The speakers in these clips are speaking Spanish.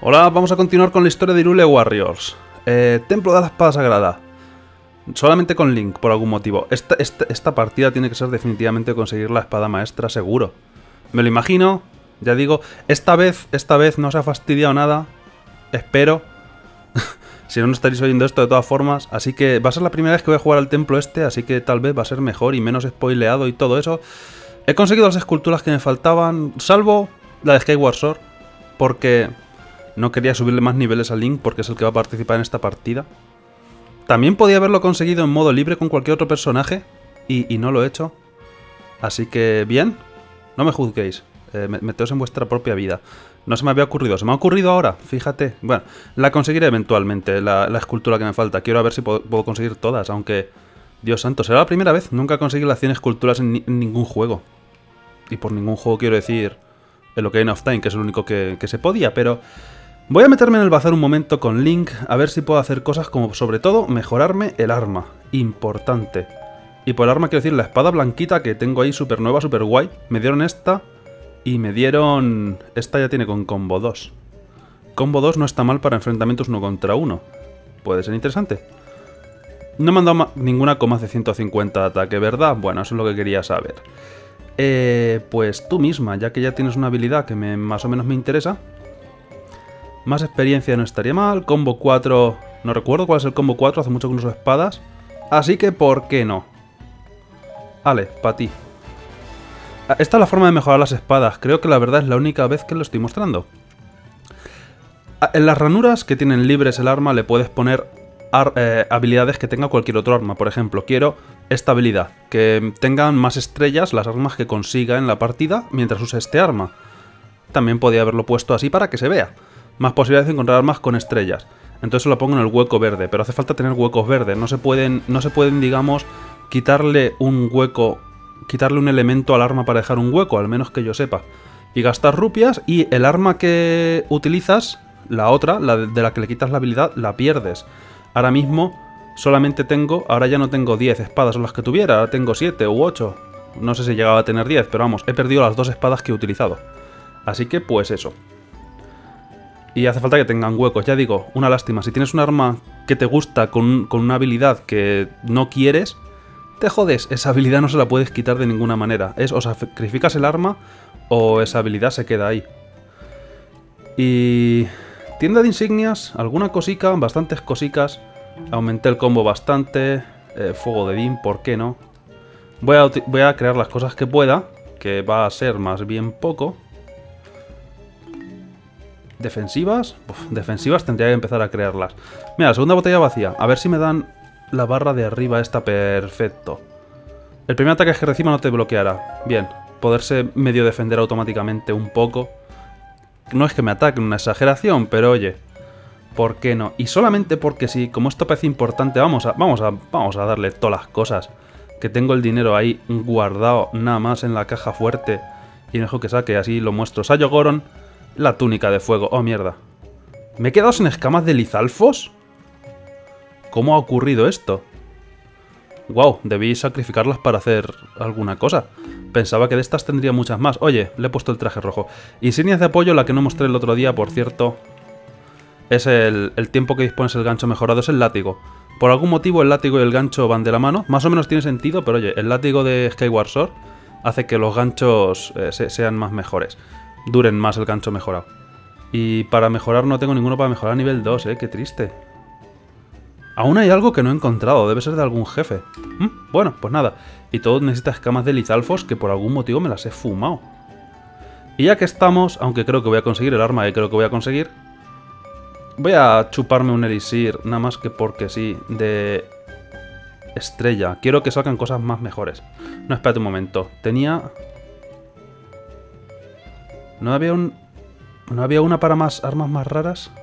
Hola, vamos a continuar con la historia de Hyrule Warriors. Templo de la Espada Sagrada. Solamente con Link, por algún motivo. Esta partida tiene que ser definitivamente conseguir la espada maestra, seguro. Me lo imagino, ya digo. Esta vez no se ha fastidiado nada. Espero. Si no, no estaréis oyendo esto de todas formas. Así que va a ser la primera vez que voy a jugar al templo este, así que tal vez va a ser mejor y menos spoileado y todo eso. He conseguido las esculturas que me faltaban, salvo la de Skyward Sword, porque no quería subirle más niveles a Link, porque es el que va a participar en esta partida. También podía haberlo conseguido en modo libre con cualquier otro personaje, y no lo he hecho. Así que, bien, no me juzguéis, meteos en vuestra propia vida. No se me había ocurrido, se me ha ocurrido ahora, fíjate. Bueno, la conseguiré eventualmente, la escultura que me falta. Quiero a ver si puedo conseguir todas, aunque, Dios santo, será la primera vez. Nunca conseguí las 100 esculturas en ningún juego. Y por ningún juego quiero decir el Ocarina of Time, que es el único que se podía, pero voy a meterme en el bazar un momento con Link, a ver si puedo hacer cosas como, sobre todo, mejorarme el arma. Importante. Y por el arma quiero decir la espada blanquita que tengo ahí súper nueva, súper guay. Me dieron esta y me dieron... Esta ya tiene con combo 2. Combo 2 no está mal para enfrentamientos 1 contra 1. Puede ser interesante. No me han dado ninguna con más de 150 de ataque, ¿verdad? Bueno, eso es lo que quería saber. Pues tú misma, ya que ya tienes una habilidad que más o menos me interesa. Más experiencia no estaría mal. Combo 4... No recuerdo cuál es el combo 4, hace mucho que no uso espadas. Así que, ¿por qué no? Vale, para ti. Esta es la forma de mejorar las espadas. Creo que la verdad es la única vez que lo estoy mostrando. En las ranuras que tienen libres el arma le puedes poner habilidades que tenga cualquier otro arma. Por ejemplo, quiero esta habilidad. Que tengan más estrellas las armas que consiga en la partida mientras use este arma. También podía haberlo puesto así para que se vea. Más posibilidades de encontrar armas con estrellas. Entonces lo pongo en el hueco verde. Pero hace falta tener huecos verdes. No se pueden, digamos, quitarle un hueco... Quitarle un elemento al arma para dejar un hueco, al menos que yo sepa. Y gastar rupias, y el arma que utilizas, la otra, la de la que le quitas la habilidad, la pierdes. Ahora mismo solamente tengo... Ahora ya no tengo 10 espadas, son las que tuviera. Ahora tengo 7 u 8. No sé si llegaba a tener 10, pero vamos, he perdido las 2 espadas que he utilizado. Así que, pues eso. Y hace falta que tengan huecos, ya digo, una lástima. Si tienes un arma que te gusta con una habilidad que no quieres, te jodes. Esa habilidad no se la puedes quitar de ninguna manera. O sacrificas el arma o esa habilidad se queda ahí. Y... tienda de insignias, alguna cosica, bastantes cosicas. Aumenté el combo bastante. Fuego de Din, ¿por qué no? Voy a crear las cosas que pueda, que va a ser más bien poco. ¿Defensivas? Defensivas tendría que empezar a crearlas. Mira, la segunda botella vacía. A ver si me dan la barra de arriba esta. Perfecto. El primer ataque que reciba no te bloqueará. Bien. Poderse medio defender automáticamente un poco. No es que me ataquen, una exageración, pero oye, ¿por qué no? Y solamente porque sí, como esto parece importante, vamos a darle todas las cosas. Que tengo el dinero ahí guardado nada más en la caja fuerte. Y mejor que saque, así lo muestro. Sayo Goron. La túnica de fuego. Oh, mierda. ¿Me he quedado sin escamas de Lizalfos? ¿Cómo ha ocurrido esto? Wow, debí sacrificarlas para hacer alguna cosa. Pensaba que de estas tendría muchas más. Oye, le he puesto el traje rojo. Insignias de apoyo, la que no mostré el otro día, por cierto. Es el tiempo que dispones el gancho mejorado. Es el látigo. Por algún motivo el látigo y el gancho van de la mano. Más o menos tiene sentido, pero oye, el látigo de Skyward Sword hace que los ganchos sean más mejores. Duren más el gancho mejorado. Y para mejorar no tengo ninguno para mejorar a nivel 2, qué triste. Aún hay algo que no he encontrado, debe ser de algún jefe. Bueno, pues nada. Y todo necesita escamas de Lizalfos que por algún motivo me las he fumado. Y ya que estamos, aunque creo que voy a conseguir el arma que creo que voy a conseguir, voy a chuparme un elixir, nada más que porque sí, de estrella. Quiero que salgan cosas más mejores. No, espérate un momento. Tenía... ¿No había una para más armas más raras?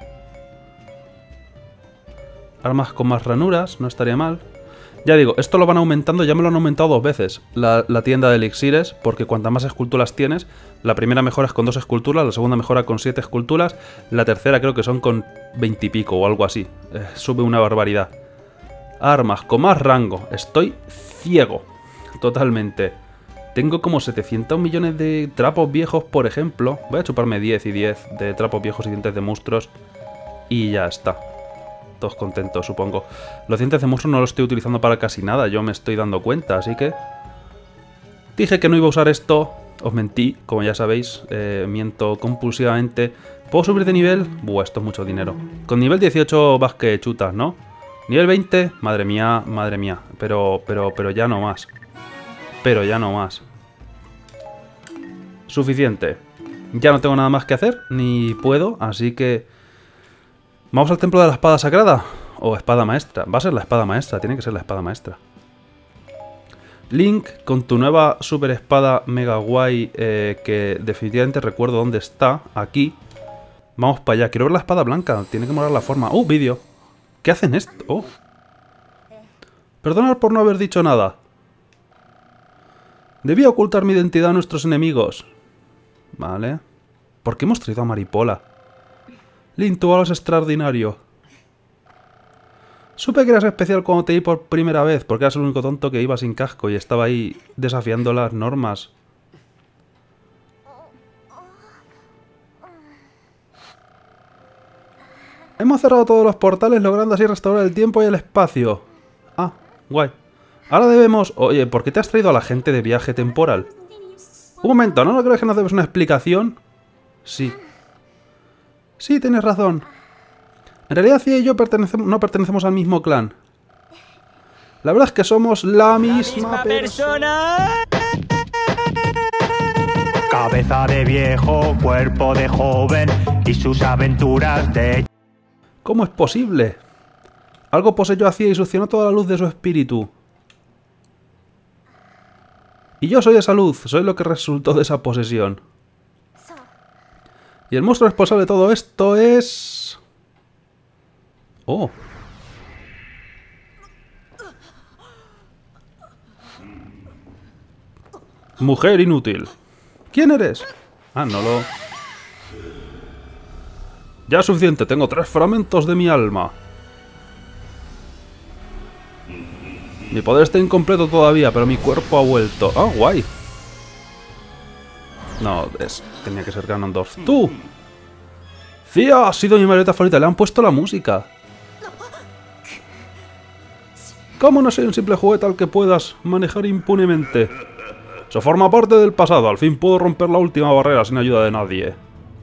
Armas con más ranuras, no estaría mal. Ya digo, esto lo van aumentando, ya me lo han aumentado 2 veces. La tienda de elixires, porque cuantas más esculturas tienes, la primera mejora es con 2 esculturas, la segunda mejora con 7 esculturas, la tercera creo que son con 20 y pico o algo así. Sube una barbaridad. Armas con más rango. Estoy ciego. Totalmente. Tengo como 700 millones de trapos viejos, por ejemplo. Voy a chuparme 10 y 10 de trapos viejos y dientes de monstruos. Y ya está. Todos contentos, supongo. Los dientes de monstruos no los estoy utilizando para casi nada. Yo me estoy dando cuenta, así que... Dije que no iba a usar esto. Os mentí, como ya sabéis. Miento compulsivamente. ¿Puedo subir de nivel? Buah, esto es mucho dinero. Con nivel 18 vas que chutas, ¿no? Nivel 20, madre mía, madre mía. Pero ya no más. Pero ya no más. Suficiente. Ya no tengo nada más que hacer, ni puedo, así que... ¿Vamos al templo de la espada sagrada? ¿O espada maestra? Va a ser la espada maestra, tiene que ser la espada maestra. Link, con tu nueva super espada mega guay, que definitivamente recuerdo dónde está, aquí. Vamos para allá. Quiero ver la espada blanca, tiene que molar la forma. Vídeo. ¿Qué hacen esto? Perdonad por no haber dicho nada. Debí ocultar mi identidad a nuestros enemigos. Vale. ¿Por qué hemos traído a Maripola? Link, tu valor es extraordinario. Supe que eras especial cuando te vi por primera vez, porque eras el único tonto que iba sin casco y estaba ahí desafiando las normas. Hemos cerrado todos los portales, logrando así restaurar el tiempo y el espacio. Ah, guay. Ahora debemos... Oye, ¿por qué te has traído a la gente de viaje temporal? Un momento, ¿no crees que nos debes una explicación? Sí. Sí, tienes razón. En realidad Cia y yo no pertenecemos al mismo clan. La verdad es que somos la misma persona. Cabeza de viejo, cuerpo de joven y sus aventuras de... ¿Cómo es posible? Algo poseyó a Cia y succionó toda la luz de su espíritu. Y yo soy esa luz, soy lo que resultó de esa posesión. Y el monstruo responsable de todo esto es... Oh. Mujer inútil. ¿Quién eres? Ah, no lo... Ya es suficiente, tengo 3 fragmentos de mi alma. Mi poder está incompleto todavía, pero mi cuerpo ha vuelto. Ah, guay. No, tenía que ser Ganondorf. ¡Tú! ¡Cia! Ha sido mi marioneta favorita. Le han puesto la música. ¿Cómo no soy un simple juguete al que puedas manejar impunemente? Eso forma parte del pasado. Al fin puedo romper la última barrera sin ayuda de nadie.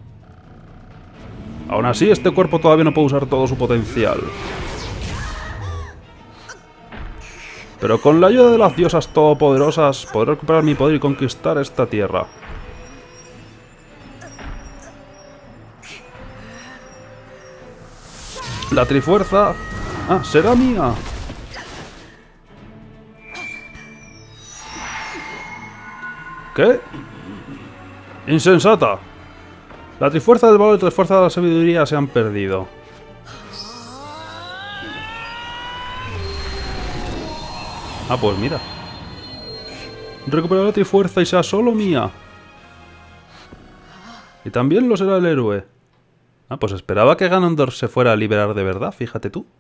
Aún así, este cuerpo todavía no puede usar todo su potencial. Pero con la ayuda de las diosas todopoderosas, podré recuperar mi poder y conquistar esta tierra. La Trifuerza... Ah, será mía. ¿Qué? ¡Insensata! La Trifuerza del valor y la Trifuerza de la sabiduría se han perdido. Ah, pues mira. Recuperar la Trifuerza y sea solo mía. Y también lo será el héroe. Ah, pues esperaba que Ganondorf se fuera a liberar de verdad, fíjate tú.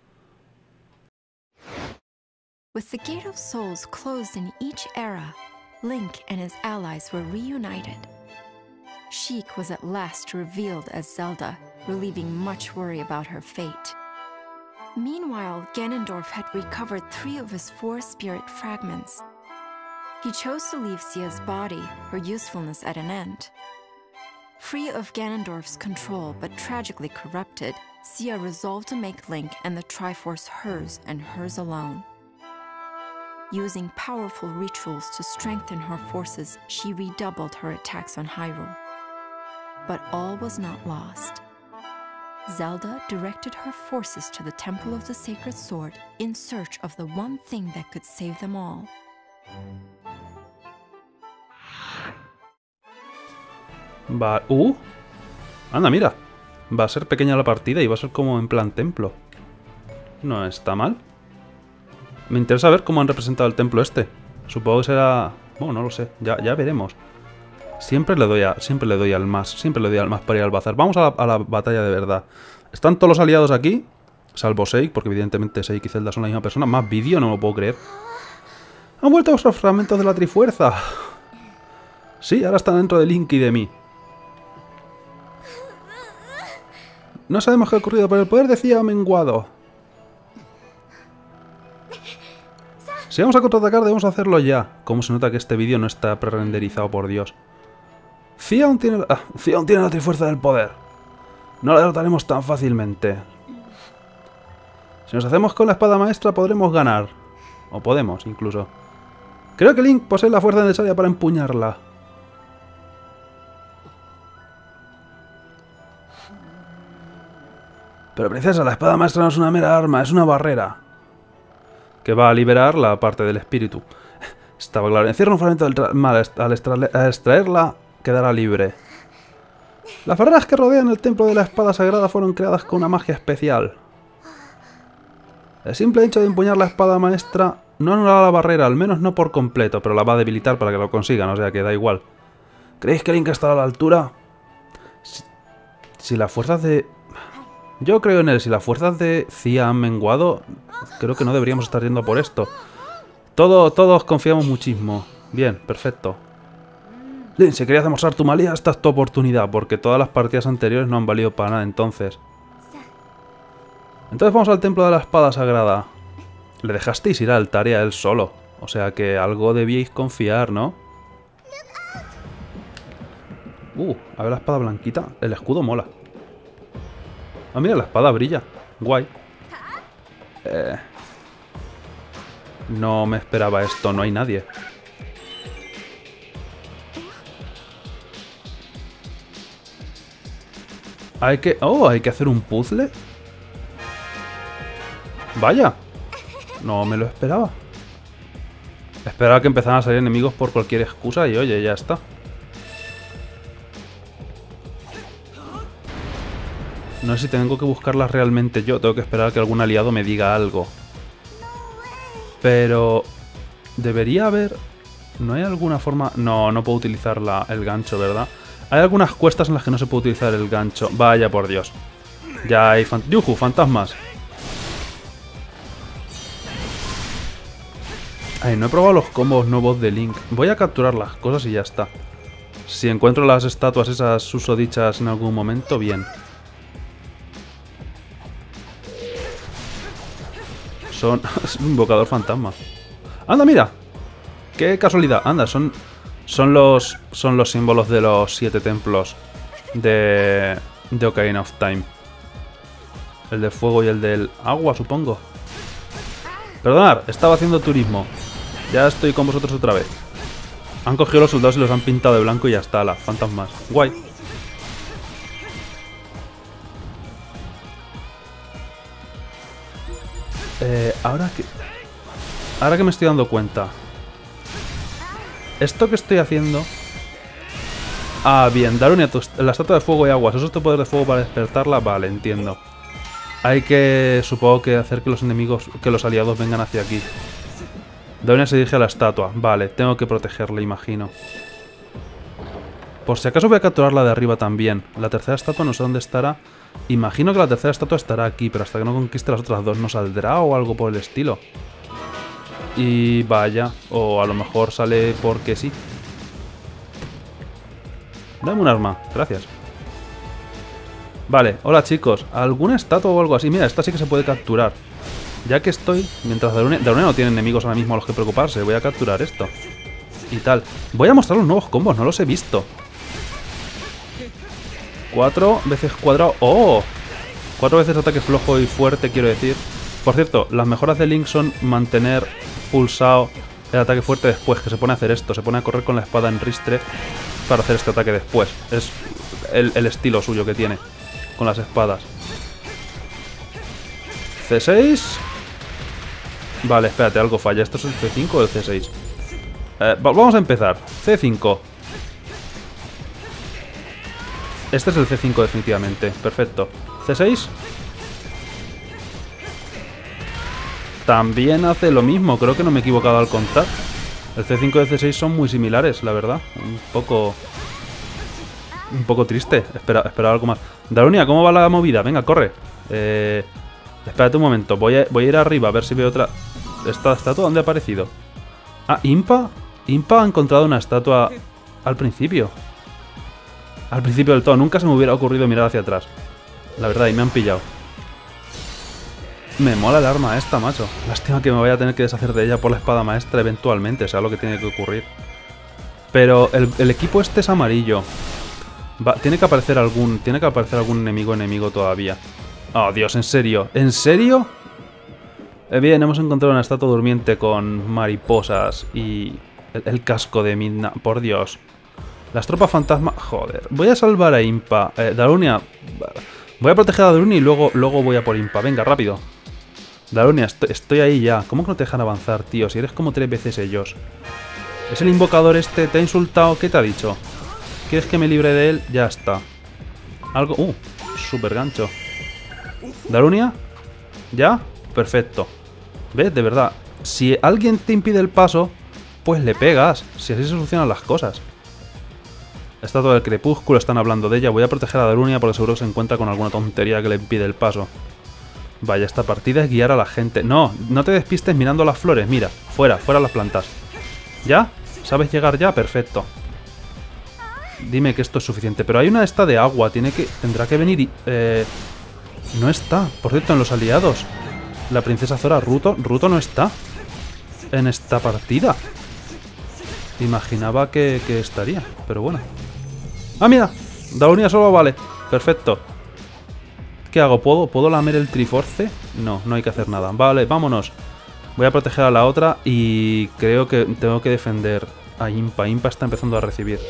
With the Gate of Souls closed in each era, Link and his allies were reunited. Sheik was at last revealed as Zelda, relieving much worry about her fate. Meanwhile, Ganondorf had recovered 3 of his 4 spirit fragments. He chose to leave Cia's body, her usefulness at an end. Free of Ganondorf's control, but tragically corrupted, Cia resolved to make Link and the Triforce hers and hers alone. Using powerful rituals to strengthen her forces, she redoubled her attacks on Hyrule. But all was not lost. Zelda directed her forces to the Temple of the Sacred Sword in search of the one thing that could save them all. Anda, mira. Va a ser pequeña la partida y va a ser como en plan templo. No está mal. Me interesa ver cómo han representado el templo este. Supongo que será... Bueno, no lo sé. Ya veremos. Siempre le doy al más. Siempre le doy al más para ir al bazar. Vamos a la batalla de verdad. Están todos los aliados aquí. Salvo Sheik, porque evidentemente Sheik y Zelda son la misma persona. Más vídeo, no me lo puedo creer. Han vuelto los fragmentos de la Trifuerza. Sí, ahora están dentro de Link y de mí. No sabemos qué ha ocurrido, pero el poder decía ha menguado. Si vamos a contraatacar, debemos hacerlo ya. Cómo se nota que este vídeo no está pre-renderizado, por Dios. Xion tiene la Trifuerza del poder. No la derrotaremos tan fácilmente. Si nos hacemos con la espada maestra, podremos ganar. O podemos, incluso. Creo que Link posee la fuerza necesaria para empuñarla. Pero princesa, la espada maestra no es una mera arma, es una barrera. Que va a liberar la parte del espíritu. Estaba claro. Encierra un fragmento del mal. Al extraerla, quedará libre. Las barreras que rodean el templo de la espada sagrada fueron creadas con una magia especial. El simple hecho de empuñar la espada maestra no anulará la barrera, al menos no por completo, pero la va a debilitar para que lo consigan, o sea que da igual. ¿Creéis que Link está a la altura? Si las fuerzas de... Yo creo en él, si las fuerzas de Xia han menguado, creo que no deberíamos estar yendo por esto. Todos confiamos muchísimo. Bien, perfecto. Link, si querías demostrar tu malía, esta es tu oportunidad, porque todas las partidas anteriores no han valido para nada entonces. Entonces vamos al templo de la espada sagrada. Le dejasteis ir al tarea él solo, o sea que algo debíais confiar, ¿no? A ver la espada blanquita. El escudo mola. Ah, mira, la espada brilla. Guay. No me esperaba esto, no hay nadie. Hay que hacer un puzzle. Vaya. No me lo esperaba. Esperaba que empezaran a salir enemigos por cualquier excusa y oye, ya está. No sé si tengo que buscarlas realmente yo. Tengo que esperar a que algún aliado me diga algo. Pero... debería haber... ¿No hay alguna forma...? No, no puedo utilizar el gancho, ¿verdad? Hay algunas cuestas en las que no se puede utilizar el gancho. Vaya por Dios. Ya hay... ¡Yujú! ¡Fantasmas! Ay, no he probado los combos nuevos de Link. Voy a capturar las cosas y ya está. Si encuentro las estatuas esas susodichas en algún momento, bien. Son... es un invocador fantasma. ¡Anda, mira! ¡Qué casualidad! Anda, son los símbolos de los 7 templos de Ocarina of Time. El del fuego y el del agua, supongo. Perdonad, estaba haciendo turismo. Ya estoy con vosotros otra vez. Han cogido los soldados y los han pintado de blanco y ya está, las fantasmas. Guay. Ahora que me estoy dando cuenta. Esto que estoy haciendo... Ah, bien, Darunia, la estatua de fuego y agua. ¿Eso es tu poder de fuego para despertarla? Vale, entiendo. Hay que, supongo que hacer que los enemigos, que los aliados vengan hacia aquí. Darunia se dirige a la estatua. Vale, tengo que protegerla, imagino. Por si acaso voy a capturarla de arriba también. La tercera estatua no sé dónde estará. Imagino que la tercera estatua estará aquí, pero hasta que no conquiste las otras dos no saldrá o algo por el estilo. Y vaya, o a lo mejor sale porque sí. Dame un arma, gracias. Vale, hola chicos. ¿Alguna estatua o algo así? Mira, esta sí que se puede capturar. Ya que estoy, mientras Darunia no tiene enemigos ahora mismo a los que preocuparse, voy a capturar esto. Y tal. Voy a mostrar los nuevos combos, no los he visto. 4 veces cuadrado. ¡Oh! 4 veces ataque flojo y fuerte, quiero decir. Por cierto, las mejoras de Link son mantener pulsado el ataque fuerte después, que se pone a hacer esto. Se pone a correr con la espada en ristre para hacer este ataque después. Es el estilo suyo que tiene con las espadas. C6. Vale, espérate, algo falla. ¿Esto es el C5 o el C6? Vamos a empezar. C5. Este es el C5 definitivamente. Perfecto. C6. También hace lo mismo. Creo que no me he equivocado al contar. El C5 y el C6 son muy similares, la verdad. Un poco triste. Espera algo más. Darunia, ¿cómo va la movida? Venga, corre. Espérate un momento. Voy a ir arriba a ver si veo otra... ¿Esta estatua dónde ha aparecido? Ah, Impa. Impa ha encontrado una estatua al principio. Al principio del todo. Nunca se me hubiera ocurrido mirar hacia atrás. La verdad, y me han pillado. Me mola el arma esta, macho. Lástima que me vaya a tener que deshacer de ella por la espada maestra eventualmente, sea lo que tiene que ocurrir. Pero el equipo este es amarillo. Tiene que aparecer algún enemigo todavía. Oh, Dios, ¿en serio? ¿En serio? Bien, hemos encontrado una estatua durmiente con mariposas y el casco de Midna. Por Dios. Las tropas fantasma... Joder. Voy a salvar a Impa. Darunia. Voy a proteger a Darunia y luego voy a por Impa. Venga, rápido. Darunia, estoy ahí ya. ¿Cómo que no te dejan avanzar, tío? Si eres como 3 veces ellos. ¿Es el invocador este? ¿Te ha insultado? ¿Qué te ha dicho? ¿Quieres que me libre de él? Ya está. Algo... súper gancho. ¿Darunia? ¿Ya? Perfecto. ¿Ves? De verdad. Si alguien te impide el paso, pues le pegas. Si así se solucionan las cosas. Estatua del crepúsculo, están hablando de ella. Voy a proteger a Darunia porque seguro que se encuentra con alguna tontería que le impide el paso. Vaya, esta partida es guiar a la gente. No, no te despistes mirando las flores. Mira, fuera las plantas. ¿Ya? ¿Sabes llegar ya? Perfecto. Dime que esto es suficiente. Pero hay una esta de agua. Tendrá que venir y... no está. Por cierto, en los aliados. La princesa Zora. Ruto no está en esta partida. Imaginaba que estaría. Pero bueno. ¡Ah, mira! Darunia solo vale. Perfecto. ¿Qué hago? ¿Puedo lamer el Triforce? No, no hay que hacer nada. Vale, vámonos. Voy a proteger a la otra y creo que tengo que defender a Impa. Impa está empezando a recibir.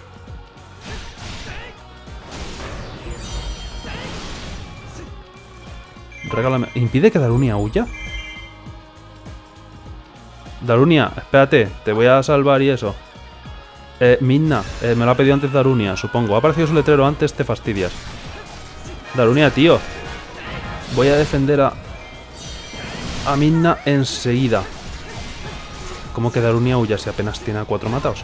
Regálame. ¿Impide que Darunia huya? Darunia, espérate. Te voy a salvar y eso. Midna, me lo ha pedido antes Darunia, supongo. Ha aparecido su letrero antes, te fastidias. Darunia, tío. Voy a defender a Midna enseguida. ¿Cómo que Darunia huya si apenas tiene a 4 matados?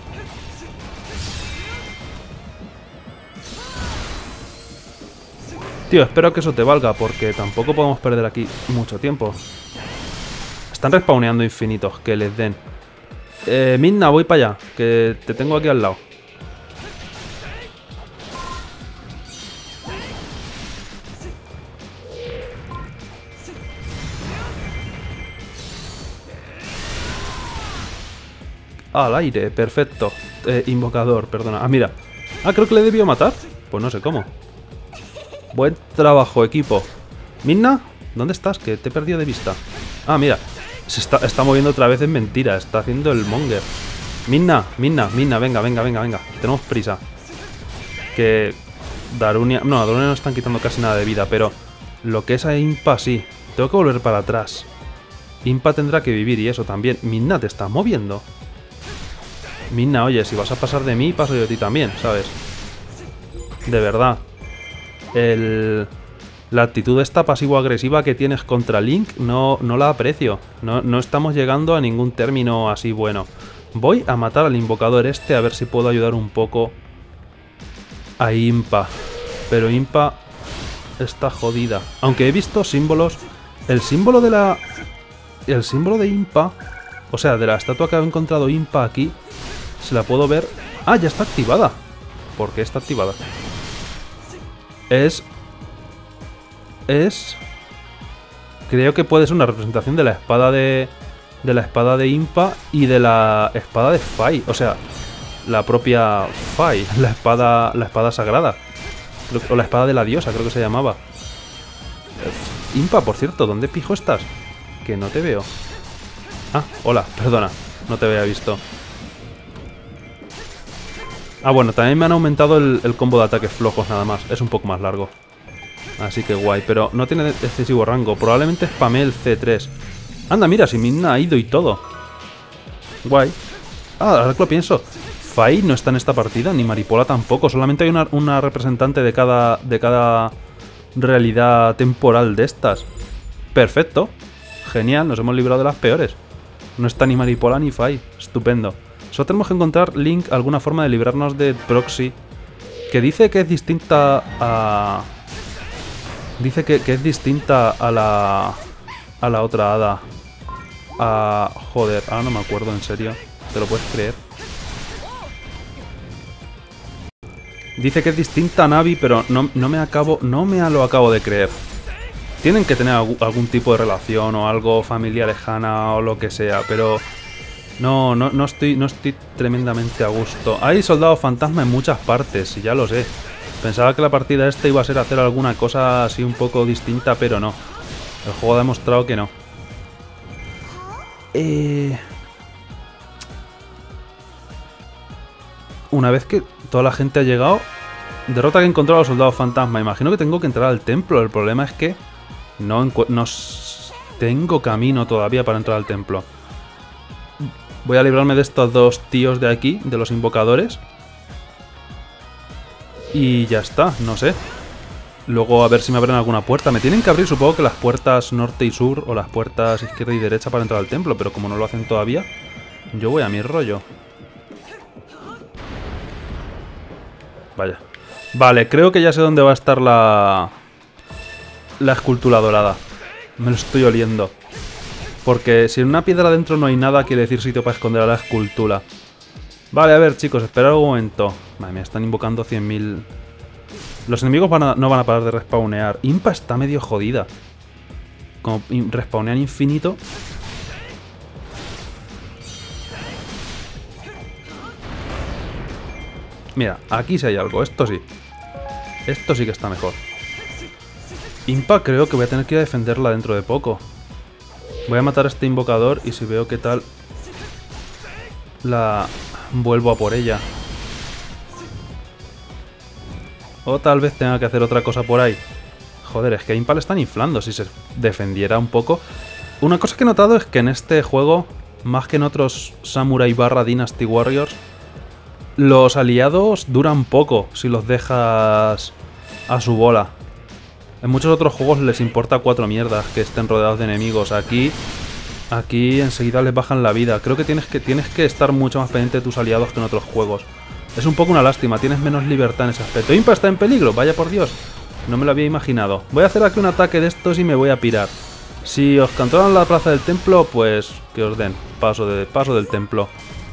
Tío, espero que eso te valga, porque tampoco podemos perder aquí mucho tiempo. Están respawneando infinitos, que les den. Midna, voy para allá, que te tengo aquí al lado. Al aire, perfecto. Invocador, perdona. Ah, mira. Ah, creo que le debió matar. Pues no sé cómo. Buen trabajo, equipo. Midna, ¿dónde estás? Que te he perdido de vista. Ah, mira. Se está moviendo otra vez, es mentira. Está haciendo el monger. Midna, venga. Tenemos prisa. Que Darunia... No, a Darunia no están quitando casi nada de vida, pero lo que es a Impa sí. Tengo que volver para atrás. Impa tendrá que vivir y eso también. Midna, te estás moviendo. Midna, oye, si vas a pasar de mí, paso yo de ti también, ¿sabes? De verdad. La actitud esta pasivo-agresiva que tienes contra Link no la aprecio. No estamos llegando a ningún término así bueno. Voy a matar al invocador este a ver si puedo ayudar un poco a Impa. Pero Impa está jodida. Aunque he visto símbolos. El símbolo de Impa, o sea, de la estatua que ha encontrado Impa aquí, se la puedo ver. Ah, ya está activada. ¿Por qué está activada? Creo que puede ser una representación de la espada de Impa y de la espada de Fai. O sea, la propia Fai, la espada sagrada. O la espada de la diosa, creo que se llamaba. Impa, por cierto, ¿dónde pijo estás? Que no te veo. Ah, hola, perdona, no te había visto. Ah, bueno, también me han aumentado el combo de ataques flojos nada más. Es un poco más largo. Así que guay, pero no tiene excesivo rango. Probablemente spamé el C3. Anda, mira, si Midna ha ido y todo. Guay. Ah, ahora que lo pienso. Fai no está en esta partida, ni Maripola tampoco. Solamente hay una representante de cada realidad temporal de estas. Perfecto. Genial, nos hemos librado de las peores. No está ni Maripola ni Fai. Estupendo. Solo tenemos que encontrar, Link, alguna forma de librarnos de Proxy. Que dice que es distinta a... Dice que es distinta a la otra hada. a... Joder, ahora no me acuerdo, en serio. ¿Te lo puedes creer? Dice que es distinta a Navi, pero no me lo acabo de creer. Tienen que tener algún tipo de relación o algo, familia lejana o lo que sea, pero... No estoy tremendamente a gusto. Hay soldados fantasma en muchas partes, y ya lo sé. Pensaba que la partida esta iba a ser hacer alguna cosa así un poco distinta, pero no. El juego ha demostrado que no. Una vez que toda la gente ha llegado... Derrota que he encontrado a los soldados fantasma. Imagino que tengo que entrar al templo. El problema es que no tengo camino todavía para entrar al templo. Voy a librarme de estos dos tíos de aquí, de los invocadores. Y ya está, no sé. Luego a ver si me abren alguna puerta. Me tienen que abrir, supongo que las puertas norte y sur, o las puertas izquierda y derecha para entrar al templo, pero como no lo hacen todavía, yo voy a mi rollo. Vaya. Vale, creo que ya sé dónde va a estar la escultura dorada. Me lo estoy oliendo. Porque si en una piedra adentro no hay nada, quiere decir sitio para esconder a la escultura. Vale, a ver, chicos, esperad un momento. Madre mía, están invocando 100.000... Los enemigos no van a parar de respawnear. Impa está medio jodida. Como respawnean infinito... Mira, aquí sí hay algo. Esto sí. Esto sí que está mejor. Impa creo que voy a tener que ir a defenderla dentro de poco. Voy a matar a este invocador y si veo qué tal... La... vuelvo a por ella. O tal vez tenga que hacer otra cosa por ahí. Joder, es que a Impa le están inflando. Si se defendiera un poco... Una cosa que he notado es que en este juego, más que en otros Samurai / Dynasty Warriors, los aliados duran poco si los dejas a su bola. En muchos otros juegos les importa 4 mierdas que estén rodeados de enemigos. Aquí enseguida les bajan la vida. Creo que tienes que estar mucho más pendiente de tus aliados que en otros juegos. Es un poco una lástima, tienes menos libertad en ese aspecto. ¡Impa está en peligro! Vaya por Dios. No me lo había imaginado. Voy a hacer aquí un ataque de estos y me voy a pirar. Si os controlan la plaza del templo, pues que os den paso del templo.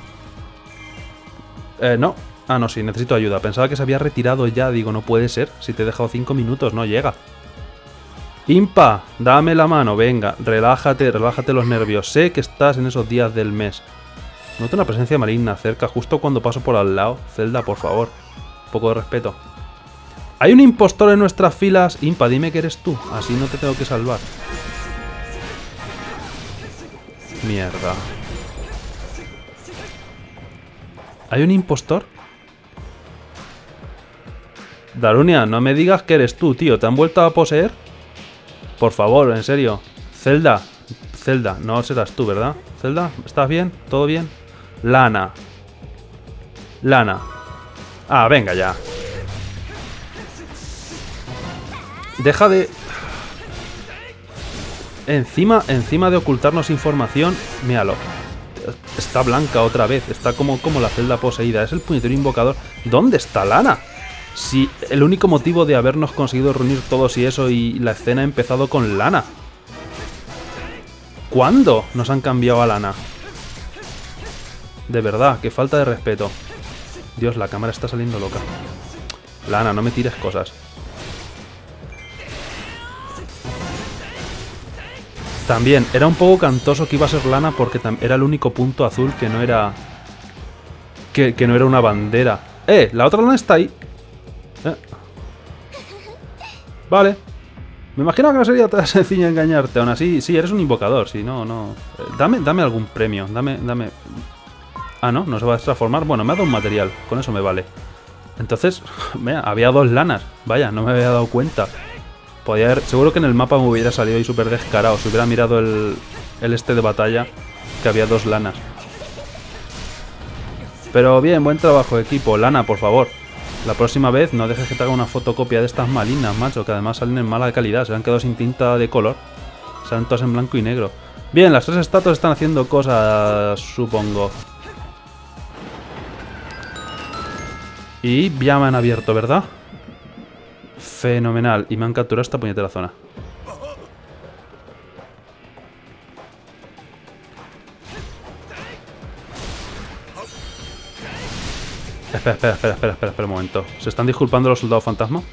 No. Ah, no, sí, necesito ayuda. Pensaba que se había retirado ya. Digo, no puede ser. Si te he dejado 5 minutos, no llega. Impa, dame la mano. Venga, relájate los nervios. Sé que estás en esos días del mes. Noto una presencia maligna cerca, justo cuando paso por al lado. Zelda, por favor. Un poco de respeto. Hay un impostor en nuestras filas. Impa, dime que eres tú. Así no te tengo que salvar. Mierda. ¿Hay un impostor? Darunia, no me digas que eres tú, tío. ¿Te han vuelto a poseer? Por favor, en serio. Zelda. Zelda, no serás tú, ¿verdad? Zelda, ¿estás bien? ¿Todo bien? Lana. Lana. Ah, venga ya. Deja de... Encima de ocultarnos información, míralo. Está blanca otra vez. Está como la celda poseída. Es el puñetero invocador. ¿Dónde está Lana? Si el único motivo de habernos conseguido reunir todos y eso y la escena ha empezado con Lana. ¿Cuándo nos han cambiado a Lana? De verdad, qué falta de respeto. Dios, la cámara está saliendo loca. Lana, no me tires cosas. También, era un poco cantoso que iba a ser Lana porque era el único punto azul que no era... Que no era una bandera. La otra Lana está ahí. Vale. Me imagino que no sería tan sencillo engañarte. Aún así, sí, eres un invocador. Sí, no. Dame algún premio. Dame... Ah, no se va a transformar. Bueno, me ha dado un material. Con eso me vale. Entonces, mira, había 2 lanas. Vaya, no me había dado cuenta. Podía haber... Seguro que en el mapa me hubiera salido ahí súper descarado. Si hubiera mirado el este de batalla, que había 2 lanas. Pero bien, buen trabajo, equipo. Lana, por favor. La próxima vez no dejes que te haga una fotocopia de estas malignas, macho, que además salen en mala calidad. Se han quedado sin tinta de color. Salen todas en blanco y negro. Bien, las 3 estatuas están haciendo cosas, supongo. Y ya me han abierto, ¿verdad? Fenomenal. Y me han capturado esta puñetera zona. Espera un momento. ¿Se están disculpando los soldados fantasma?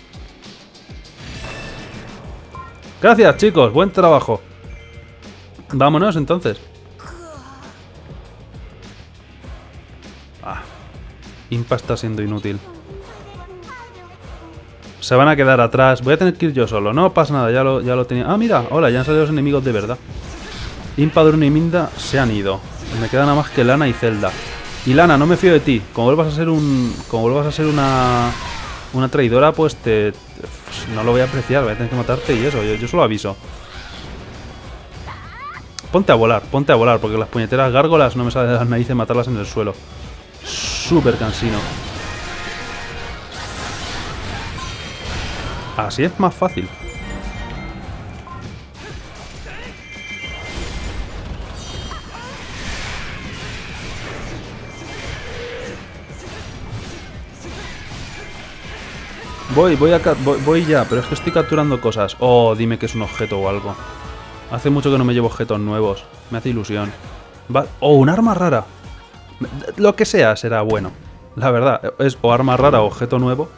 Gracias, chicos. Buen trabajo. Vámonos, entonces. Impa está siendo inútil. Se van a quedar atrás. Voy a tener que ir yo solo. No pasa nada, ya lo tenía. Ah, mira, hola, ya han salido los enemigos de verdad. Impa, Drone y Minda se han ido. Me queda nada más que Lana y Zelda. Y Lana, no me fío de ti. Como vuelvas a ser una traidora, pues no lo voy a apreciar. Voy a tener que matarte y eso. Yo solo aviso. Ponte a volar, porque las puñeteras gárgolas no me sale de las narices matarlas en el suelo. Súper cansino. Así es más fácil. Voy ya, pero es que estoy capturando cosas. Oh, dime que es un objeto o algo. Hace mucho que no me llevo objetos nuevos. Me hace ilusión. Oh, un arma rara. Lo que sea será bueno. La verdad, es o arma rara o objeto nuevo.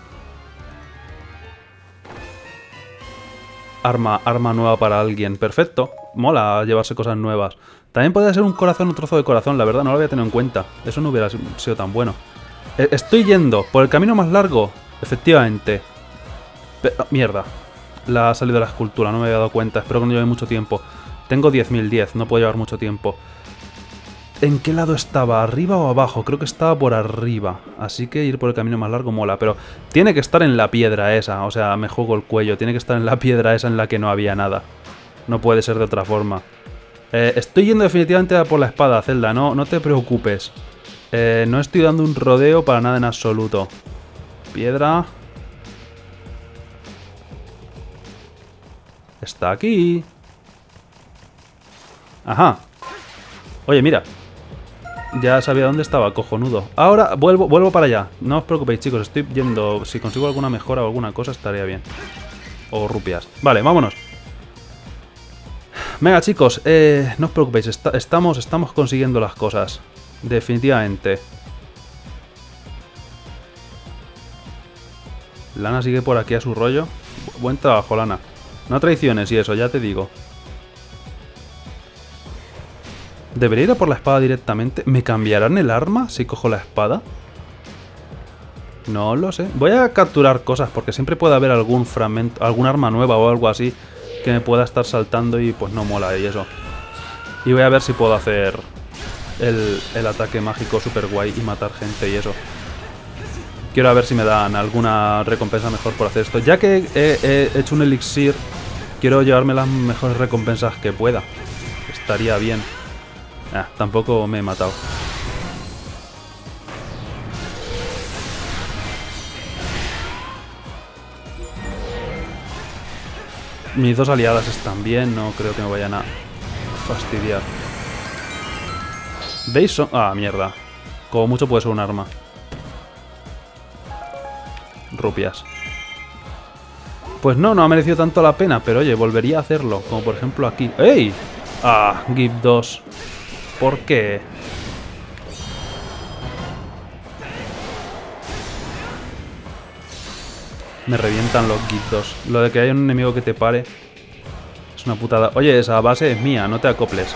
Arma nueva para alguien. Perfecto. Mola llevarse cosas nuevas. También podría ser un corazón, un trozo de corazón. La verdad, no lo había tenido en cuenta. Eso no hubiera sido tan bueno. Estoy yendo por el camino más largo. Efectivamente. Mierda. Ha salido la escultura, no me había dado cuenta. Espero que no lleve mucho tiempo. Tengo 10.010, no puedo llevar mucho tiempo. ¿En qué lado estaba? ¿Arriba o abajo? Creo que estaba por arriba. Así que ir por el camino más largo mola. Pero tiene que estar en la piedra esa. O sea, me juego el cuello. Tiene que estar en la piedra esa en la que no había nada. No puede ser de otra forma. Estoy yendo definitivamente a por la espada, Zelda. No te preocupes. No estoy dando un rodeo para nada en absoluto. Piedra. Está aquí. Ajá. Oye, mira. Ya sabía dónde estaba, cojonudo. Ahora vuelvo para allá. No os preocupéis, chicos, estoy yendo. Si consigo alguna mejora o alguna cosa, estaría bien. O rupias. Vale, vámonos. Venga, chicos, no os preocupéis. Estamos consiguiendo las cosas. Definitivamente. Lana sigue por aquí a su rollo. Buen trabajo, Lana. No traiciones y eso, ya te digo. ¿Debería ir a por la espada directamente? ¿Me cambiarán el arma si cojo la espada? No lo sé. Voy a capturar cosas porque siempre puede haber algún fragmento, algún arma nueva o algo así que me pueda estar saltando y pues no mola y eso. Y voy a ver si puedo hacer el ataque mágico super guay y matar gente y eso. Quiero ver si me dan alguna recompensa mejor por hacer esto. Ya que he hecho un elixir, quiero llevarme las mejores recompensas que pueda. Estaría bien. Tampoco me he matado. Mis dos aliadas están bien, no creo que me vayan a fastidiar. ¿Veis? Ah, mierda. Como mucho puede ser un arma. Rupias. Pues no ha merecido tanto la pena, pero oye, volvería a hacerlo. Como por ejemplo aquí. ¡Ey! Ah, Give 2. ¿Por qué? Me revientan los guitos. Lo de que haya un enemigo que te pare es una putada. Oye, esa base es mía, no te acoples.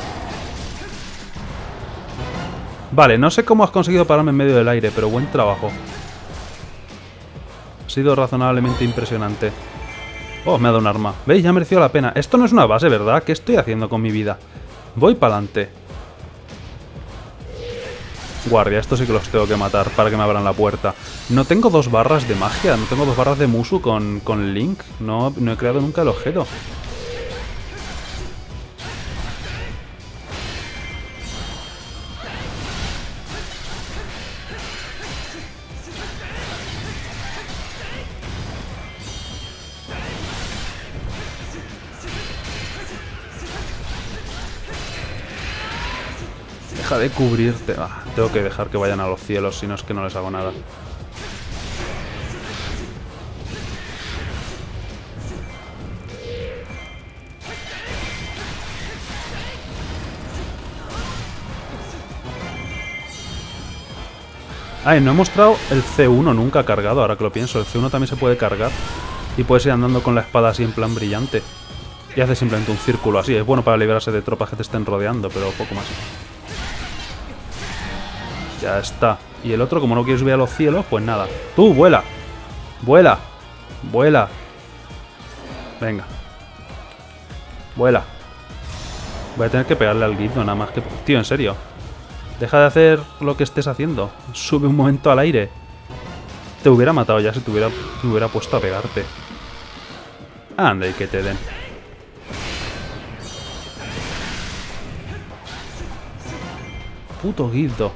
Vale, no sé cómo has conseguido pararme en medio del aire, pero buen trabajo. Ha sido razonablemente impresionante. Oh, me ha dado un arma. ¿Veis? Ya ha merecido la pena. Esto no es una base, ¿verdad? ¿Qué estoy haciendo con mi vida? Voy para adelante. Guardia, estos sí que los tengo que matar para que me abran la puerta. No tengo 2 barras de magia, no tengo 2 barras de Musu con Link. No he creado nunca el objeto. Deja de cubrirte. Tengo que dejar que vayan a los cielos, si no es que no les hago nada. Ah, y no he mostrado el C1 nunca cargado, ahora que lo pienso. El C1 también se puede cargar. Y puedes ir andando con la espada así en plan brillante. Y hace simplemente un círculo así. Es bueno para librarse de tropas que te estén rodeando, pero poco más. Ya está. Y el otro, como no quiere subir a los cielos, pues nada. ¡Tú, vuela! ¡Vuela! ¡Vuela! Venga. Vuela. Voy a tener que pegarle al guindo nada más que... Tío, en serio. Deja de hacer lo que estés haciendo. Sube un momento al aire. Te hubiera matado ya si te hubiera puesto a pegarte. Anda y que te den. Puto guindo.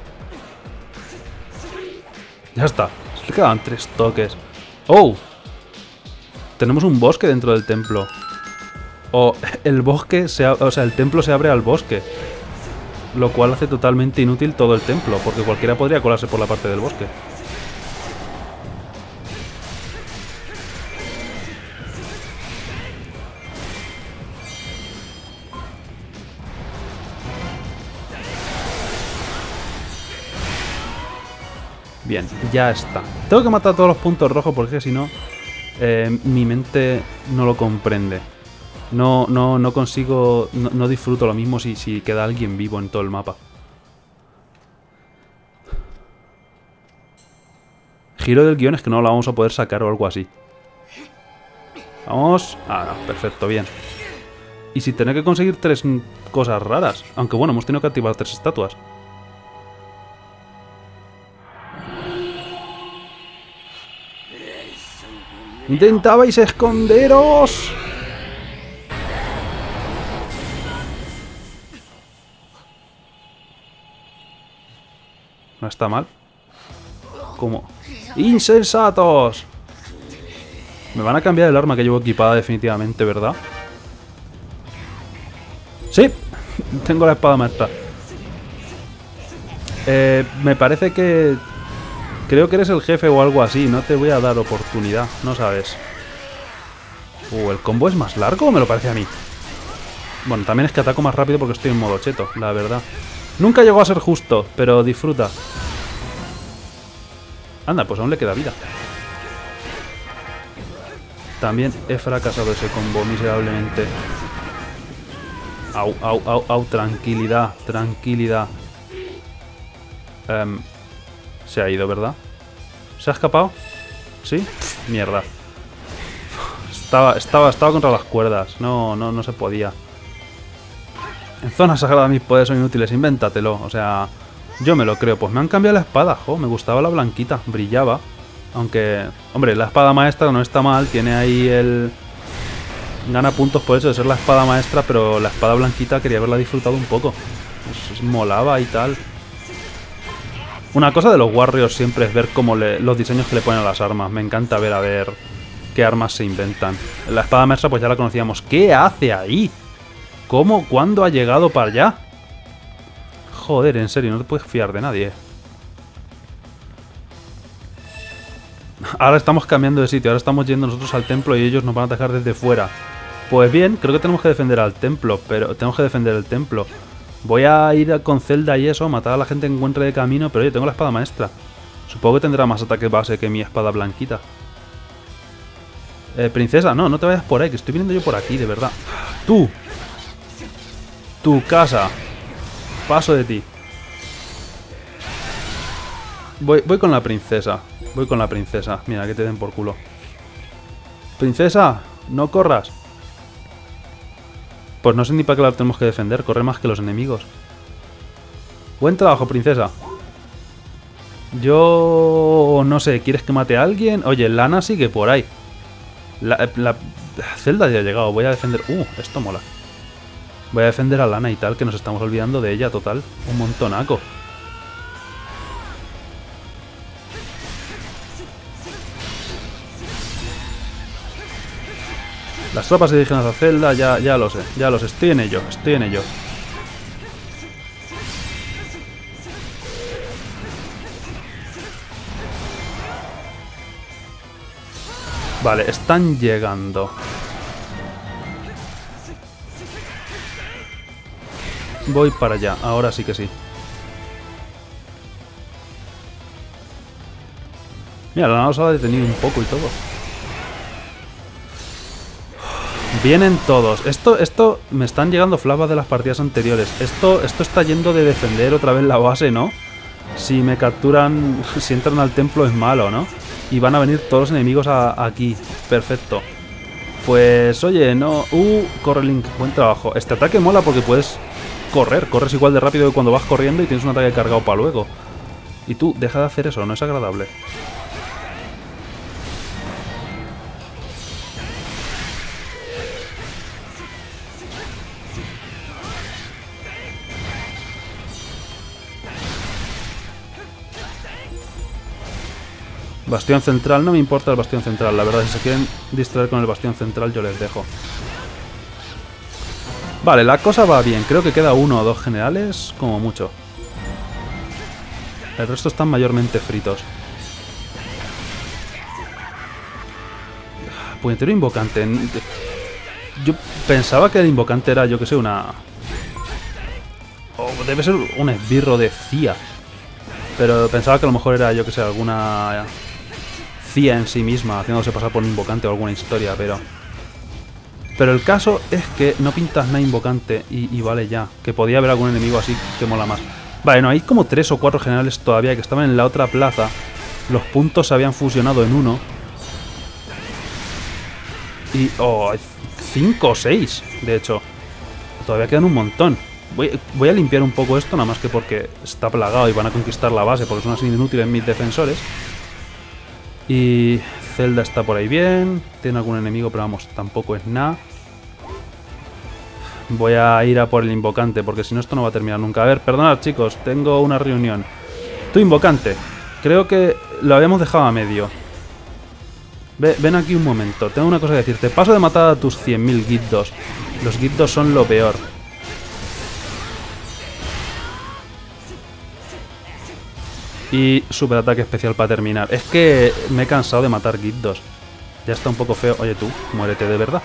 Ya está. Se le quedaban 3 toques. ¡Oh! Tenemos un bosque dentro del templo. O el bosque o sea, el templo se abre al bosque. Lo cual hace totalmente inútil todo el templo, porque cualquiera podría colarse por la parte del bosque. Bien, ya está. Tengo que matar todos los puntos rojos porque si no, mi mente no lo comprende. No consigo... No disfruto lo mismo si queda alguien vivo en todo el mapa. Giro del guión es que no la vamos a poder sacar o algo así. Vamos... Ah, no, perfecto, bien. Y si tener que conseguir 3 cosas raras. Aunque bueno, hemos tenido que activar 3 estatuas. ¡Intentabais esconderos! No está mal. ¿Cómo? ¡Insensatos! Me van a cambiar el arma que llevo equipada definitivamente, ¿verdad? ¡Sí! Tengo la espada maestra. Me parece que... Creo que eres el jefe o algo así. No te voy a dar oportunidad. No sabes. ¿El combo es más largo o me lo parece a mí? Bueno, también es que ataco más rápido porque estoy en modo cheto, la verdad. Nunca llegó a ser justo, pero disfruta. Anda, pues aún le queda vida. También he fracasado ese combo miserablemente. Au, au, au, au. Tranquilidad, tranquilidad. Se ha ido, ¿verdad? ¿Se ha escapado? ¿Sí? Pff, mierda. Estaba contra las cuerdas. No se podía. En zona sagrada mis poderes son inútiles. Invéntatelo. O sea, yo me lo creo. Pues me han cambiado la espada. Jo, me gustaba la blanquita. Brillaba. Aunque, hombre, la espada maestra no está mal. Tiene ahí el... Gana puntos por eso de ser la espada maestra. Pero la espada blanquita quería haberla disfrutado un poco. Pues molaba y tal. Una cosa de los Warriors siempre es ver cómo los diseños que le ponen a las armas. Me encanta ver a ver qué armas se inventan. La espada maestra pues ya la conocíamos. ¿Qué hace ahí? ¿Cómo? ¿Cuándo ha llegado para allá? Joder, en serio, no te puedes fiar de nadie. Ahora estamos cambiando de sitio. Ahora estamos yendo nosotros al templo y ellos nos van a atacar desde fuera. Pues bien, creo que tenemos que defender al templo. Pero tenemos que defender el templo. Voy a ir con Zelda y eso, matar a la gente que encuentre de camino, pero oye, tengo la espada maestra. Supongo que tendrá más ataque base que mi espada blanquita. Princesa, no te vayas por ahí, que estoy viniendo yo por aquí, de verdad. ¡Tú! ¡Tu casa! Paso de ti. Voy con la princesa. Voy con la princesa. Mira, que te den por culo. ¡Princesa! ¡No corras! Pues no sé ni para qué la tenemos que defender. Corre más que los enemigos. Buen trabajo, princesa. Yo... no sé, ¿quieres que mate a alguien? Oye, Lana sigue por ahí. La Zelda ya ha llegado. Voy a defender... esto mola. Voy a defender a Lana y tal, que nos estamos olvidando de ella, total. Un montonaco. Las tropas se dirigen hacia Zelda, ya lo sé, estoy en ello, Vale, están llegando. Voy para allá, ahora sí que sí. Mira, la nave se ha detenido un poco y todo. Vienen todos. Esto me están llegando flashbacks de las partidas anteriores. Esto está yendo de defender otra vez la base, ¿no? Si me capturan, si entran al templo es malo, ¿no? Y van a venir todos los enemigos aquí. Perfecto. Pues, oye, no... corre Link, buen trabajo. Este ataque mola porque puedes correr. Corres igual de rápido que cuando vas corriendo y tienes un ataque cargado para luego. Y tú, deja de hacer eso, no es agradable. Bastión central, no me importa el bastión central, la verdad, si se quieren distraer con el bastión central yo les dejo. Vale, la cosa va bien, creo que queda 1 o 2 generales, como mucho. El resto están mayormente fritos. Puñetero invocante. Yo pensaba que el invocante era, yo que sé, una... O debe ser un esbirro de CIA. Pero pensaba que a lo mejor era, yo que sé, alguna... CIA en sí misma, haciéndose pasar por un invocante o alguna historia, pero el caso es que no pintas nada invocante y vale ya, que podía haber algún enemigo así que mola más. Vale, no, hay como 3 o 4 generales todavía que estaban en la otra plaza, los puntos se habían fusionado en uno. Y... 5 o 6, de hecho. Todavía quedan un montón. Voy a limpiar un poco esto, nada más que porque está plagado y van a conquistar la base porque son así inútiles mis defensores. Y Zelda está por ahí bien. Tiene algún enemigo, pero vamos, tampoco es nada. Voy a ir a por el invocante, porque si no esto no va a terminar nunca. A ver, perdonad chicos, tengo una reunión. Tu invocante. Creo que lo habíamos dejado a medio. Ven aquí un momento. Tengo una cosa que decirte. Paso de matar a tus 100.000 Gitdos. Los Gitdos son lo peor. Y super ataque especial para terminar. Es que me he cansado de matar Gitdos. Ya está un poco feo. Oye tú, muérete de verdad.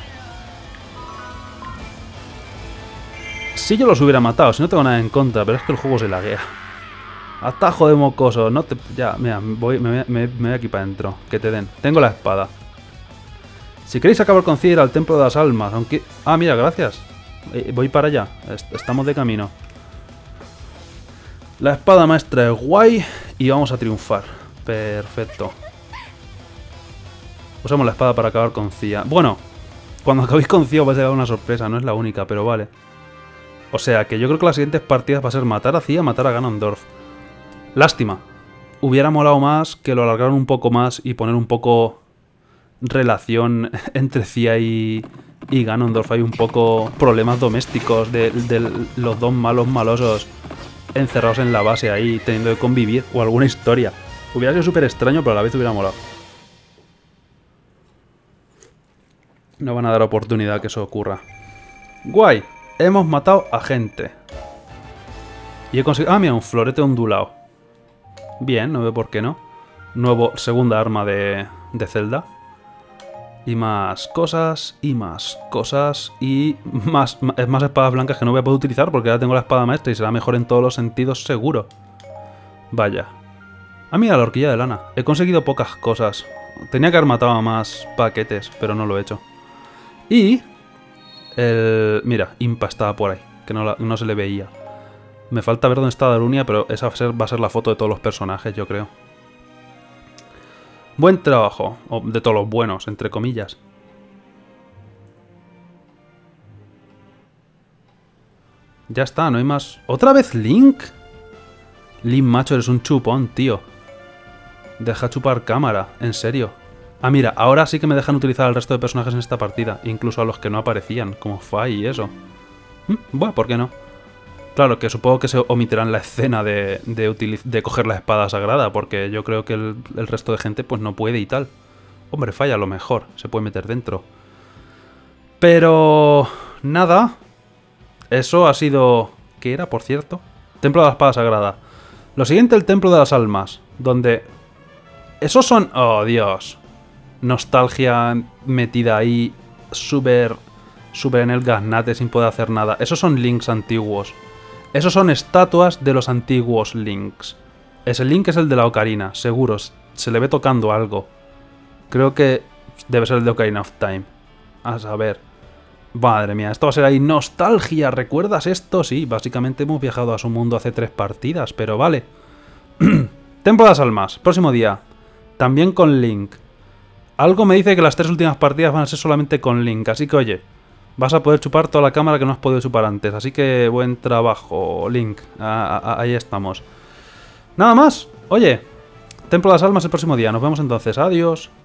Si yo los hubiera matado, si no tengo nada en contra, pero es que el juego se laguea. Atajo de mocoso, no te... Ya, mira, me voy aquí para adentro. Que te den. Tengo la espada. Si queréis acabar con Cid, ir al templo de las almas, aunque... Ah, mira, gracias. Voy para allá. Estamos de camino. La espada maestra es guay y vamos a triunfar. Perfecto. Usamos la espada para acabar con Cía. Bueno, cuando acabéis con Cía os vais a llevar una sorpresa, no es la única, pero vale. O sea que yo creo que las siguientes partidas va a ser matar a Cía, matar a Ganondorf. Lástima. Hubiera molado más que lo alargaran un poco más y poner un poco relación entre Cía y Ganondorf. Hay un poco problemas domésticos de los dos malos malosos encerrados en la base ahí, teniendo que convivir, o alguna historia. Hubiera sido súper extraño, pero a la vez hubiera molado. No van a dar oportunidad que eso ocurra. Guay, hemos matado a gente. Y he conseguido... Ah, mira, un florete ondulado. Bien, no veo por qué no. Segunda arma de Zelda. Y más cosas, y más cosas, y más espadas blancas que no voy a poder utilizar porque ahora tengo la espada maestra y será mejor en todos los sentidos seguro. Vaya. Ah, mira, la horquilla de lana. He conseguido pocas cosas. Tenía que haber matado a más paquetes, pero no lo he hecho. Y... Mira, Impa estaba por ahí, que no se le veía. Me falta ver dónde está Darunia, pero esa va a ser la foto de todos los personajes, yo creo. Buen trabajo, o de todos los buenos, entre comillas. Ya está, no hay más... ¿Otra vez Link? Link, macho, eres un chupón, tío. Deja chupar cámara, en serio. Ah, mira, ahora sí que me dejan utilizar al resto de personajes en esta partida, incluso a los que no aparecían, como Fai y eso. Bueno, ¿por qué no? Claro, que supongo que se omitirán la escena de coger la espada sagrada, porque yo creo que el resto de gente pues no puede y tal. Hombre, Falla a lo mejor, se puede meter dentro. Pero... nada. Eso ha sido... ¿Qué era, por cierto? Templo de la espada sagrada. Lo siguiente, el templo de las almas, donde... Esos son... ¡Oh, Dios! Nostalgia metida ahí, súper en el gaznate sin poder hacer nada. Esos son Links antiguos. Esos son estatuas de los antiguos Links. Ese Link es el de la ocarina, seguros. se le ve tocando algo. Creo que debe ser el de Ocarina of Time. A saber. Madre mía, esto va a ser ahí nostalgia. ¿Recuerdas esto? Sí, básicamente hemos viajado a su mundo hace 3 partidas, pero vale. Templo de las Almas, próximo día. También con Link. Algo me dice que las 3 últimas partidas van a ser solamente con Link, así que oye, vas a poder chupar toda la cámara que no has podido chupar antes. Así que buen trabajo, Link. Ahí estamos. Nada más. Oye, Templo de las Almas el próximo día. Nos vemos entonces. Adiós.